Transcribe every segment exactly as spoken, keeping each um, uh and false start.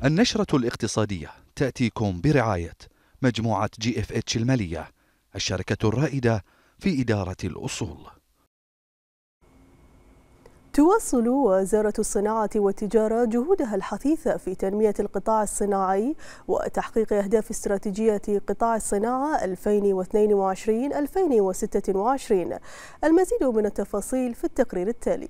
النشرة الاقتصادية تأتيكم برعاية مجموعة جي اف اتش المالية، الشركة الرائدة في إدارة الأصول. تواصل وزارة الصناعة والتجارة جهودها الحثيثة في تنمية القطاع الصناعي وتحقيق أهداف استراتيجية قطاع الصناعة ألفين واثنين وعشرين ألفين وستة وعشرين. المزيد من التفاصيل في التقرير التالي.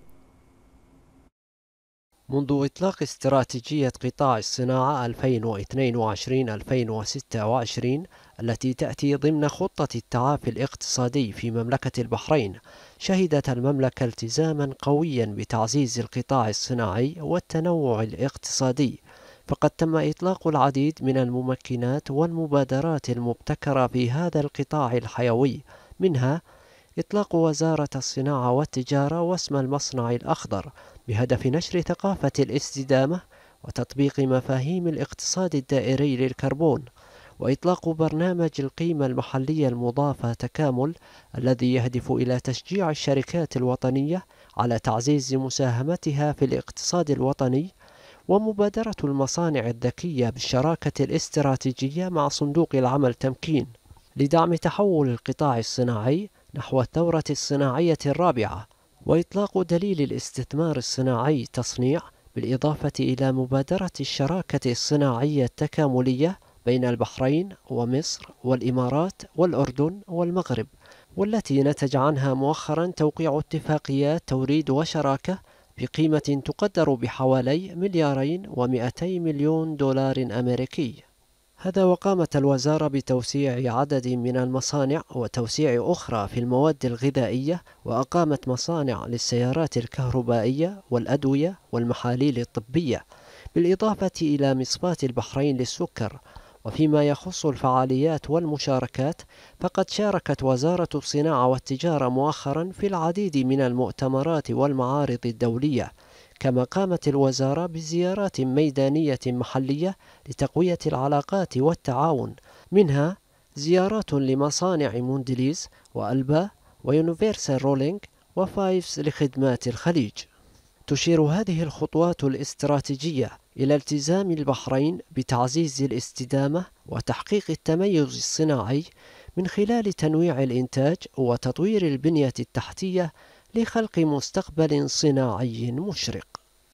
منذ إطلاق استراتيجية قطاع الصناعة ألفين واثنين وعشرين ألفين وستة وعشرين التي تأتي ضمن خطة التعافي الاقتصادي في مملكة البحرين، شهدت المملكة التزاما قويا بتعزيز القطاع الصناعي والتنوع الاقتصادي، فقد تم إطلاق العديد من الممكنات والمبادرات المبتكرة في هذا القطاع الحيوي، منها إطلاق وزارة الصناعة والتجارة واسم المصنع الأخضر بهدف نشر ثقافة الاستدامة وتطبيق مفاهيم الاقتصاد الدائري للكربون، وإطلاق برنامج القيمة المحلية المضافة تكامل الذي يهدف إلى تشجيع الشركات الوطنية على تعزيز مساهمتها في الاقتصاد الوطني، ومبادرة المصانع الذكية بالشراكة الاستراتيجية مع صندوق العمل تمكين لدعم تحول القطاع الصناعي نحو الثورة الصناعية الرابعة، وإطلاق دليل الاستثمار الصناعي تصنيع، بالإضافة إلى مبادرة الشراكة الصناعية التكاملية بين البحرين ومصر والإمارات والأردن والمغرب، والتي نتج عنها مؤخرا توقيع اتفاقيات توريد وشراكة بقيمة تقدر بحوالي مليارين ومئتي مليون دولار أمريكي. هذا وقامت الوزارة بتوسيع عدد من المصانع وتوسيع أخرى في المواد الغذائية، وأقامت مصانع للسيارات الكهربائية والأدوية والمحاليل الطبية، بالإضافة إلى مصفاة البحرين للسكر. وفيما يخص الفعاليات والمشاركات، فقد شاركت وزارة الصناعة والتجارة مؤخرا في العديد من المؤتمرات والمعارض الدولية، كما قامت الوزارة بزيارات ميدانية محلية لتقوية العلاقات والتعاون، منها زيارات لمصانع موندليز وألبا ويونيفرسال رولينج وفايفز لخدمات الخليج. تشير هذه الخطوات الاستراتيجية إلى التزام البحرين بتعزيز الاستدامة وتحقيق التميز الصناعي من خلال تنويع الإنتاج وتطوير البنية التحتية لخلق مستقبل صناعي مشرق.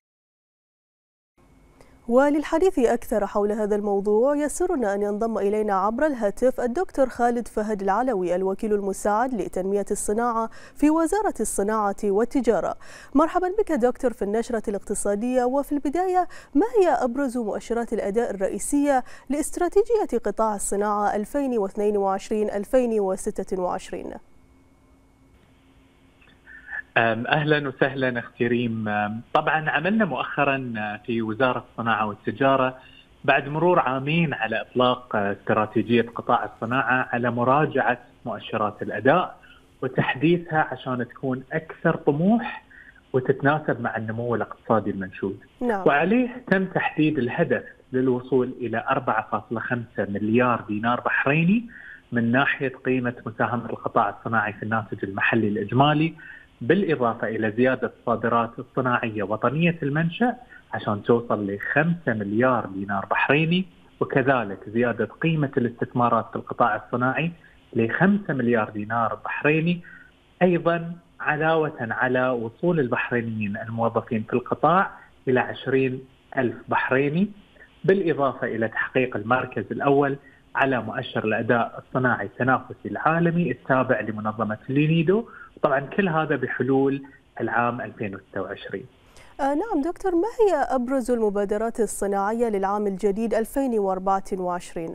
وللحديث أكثر حول هذا الموضوع يسرنا أن ينضم إلينا عبر الهاتف الدكتور خالد فهد العلوي، الوكيل المساعد لتنمية الصناعة في وزارة الصناعة والتجارة. مرحبا بك دكتور في النشرة الاقتصادية. وفي البداية، ما هي أبرز مؤشرات الأداء الرئيسية لاستراتيجية قطاع الصناعة ألفين واثنين وعشرين ألفين وستة وعشرين؟ أهلا وسهلا أختي ريم. طبعا عملنا مؤخرا في وزارة الصناعة والتجارة بعد مرور عامين على إطلاق استراتيجية قطاع الصناعة على مراجعة مؤشرات الأداء وتحديثها عشان تكون أكثر طموح وتتناسب مع النمو الاقتصادي المنشود. نعم. وعليه تم تحديد الهدف للوصول إلى أربعة فاصلة خمسة مليار دينار بحريني من ناحية قيمة مساهمة القطاع الصناعي في الناتج المحلي الإجمالي، بالإضافة إلى زيادة الصادرات الصناعية وطنية المنشأ عشان توصل لخمسة مليار دينار بحريني، وكذلك زيادة قيمة الاستثمارات في القطاع الصناعي لخمسة مليار دينار بحريني، أيضا علاوة على وصول البحرينيين الموظفين في القطاع إلى عشرين ألف بحريني، بالإضافة إلى تحقيق المركز الأول على مؤشر الأداء الصناعي التنافسي العالمي التابع لمنظمة لينيدو. طبعا كل هذا بحلول العام ألفين وستة وعشرين. آه نعم دكتور، ما هي أبرز المبادرات الصناعية للعام الجديد ألفين وأربعة وعشرين؟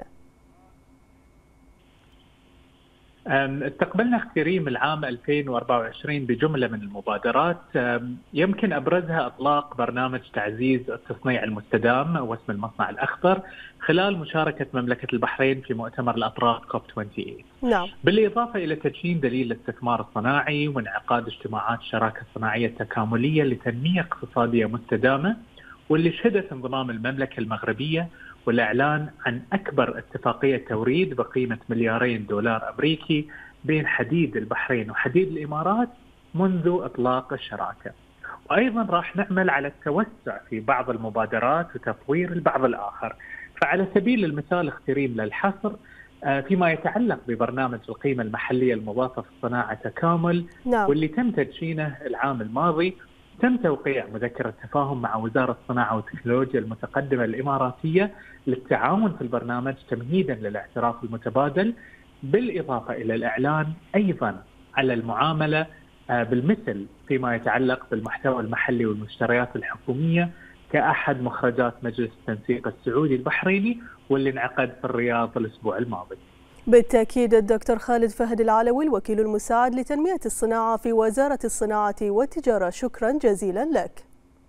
استقبلنا اختي ريم العام ألفين وأربعة وعشرين بجملة من المبادرات، يمكن أبرزها إطلاق برنامج تعزيز التصنيع المستدام واسم المصنع الأخضر خلال مشاركة مملكة البحرين في مؤتمر الأطراف كوب ثمانية وعشرين. نعم. بالإضافة إلى تدشين دليل الاستثمار الصناعي وانعقاد اجتماعات الشراكة الصناعية التكاملية لتنمية اقتصادية مستدامة، واللي شهدت انضمام المملكة المغربية والإعلان عن أكبر اتفاقية توريد بقيمة مليارين دولار أمريكي بين حديد البحرين وحديد الإمارات منذ إطلاق الشراكة. وأيضا راح نعمل على التوسع في بعض المبادرات وتطوير البعض الآخر. فعلى سبيل المثال اختريم للحصر فيما يتعلق ببرنامج القيمة المحلية المضافة في الصناعة تكامل، نعم. واللي تم تدشينه العام الماضي، تم توقيع مذكرة تفاهم مع وزارة الصناعة والتكنولوجيا المتقدمة الإماراتية للتعاون في البرنامج تمهيدا للاعتراف المتبادل، بالإضافة إلى الإعلان أيضا على المعاملة بالمثل فيما يتعلق بالمحتوى المحلي والمشتريات الحكومية كأحد مخرجات مجلس التنسيق السعودي البحريني واللي انعقد في الرياض الأسبوع الماضي. بالتأكيد الدكتور خالد فهد العلوي الوكيل المساعد لتنمية الصناعة في وزارة الصناعة والتجارة، شكرا جزيلا لك.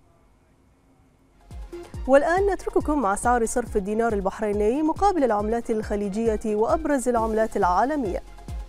والآن نترككم مع أسعار صرف الدينار البحريني مقابل العملات الخليجية وأبرز العملات العالمية.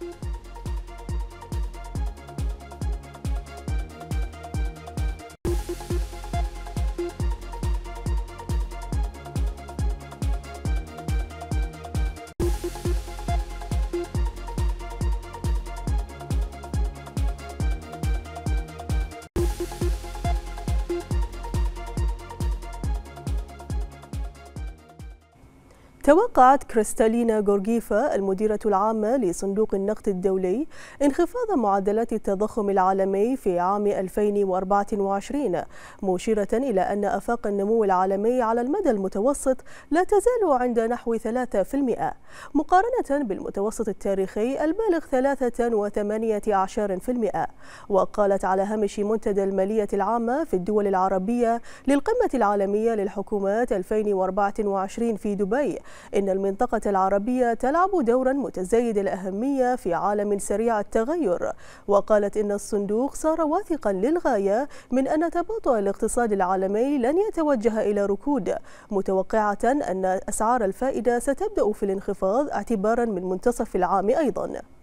توقعت كريستالينا غورغيفا المديرة العامة لصندوق النقد الدولي انخفاض معدلات التضخم العالمي في عام ألفين وأربعة وعشرين، مشيرة إلى أن آفاق النمو العالمي على المدى المتوسط لا تزال عند نحو ثلاثة بالمئة مقارنة بالمتوسط التاريخي البالغ ثلاثة وثمانية عشر بالمئة. وقالت على هامش منتدى المالية العامة في الدول العربية للقمة العالمية للحكومات ألفين وأربعة وعشرين في دبي إن المنطقة العربية تلعب دورا متزايد الأهمية في عالم سريع التغير. وقالت إن الصندوق صار واثقا للغاية من أن تباطؤ الاقتصاد العالمي لن يتوجه إلى ركود، متوقعة أن أسعار الفائدة ستبدأ في الانخفاض اعتبارا من منتصف العام أيضا.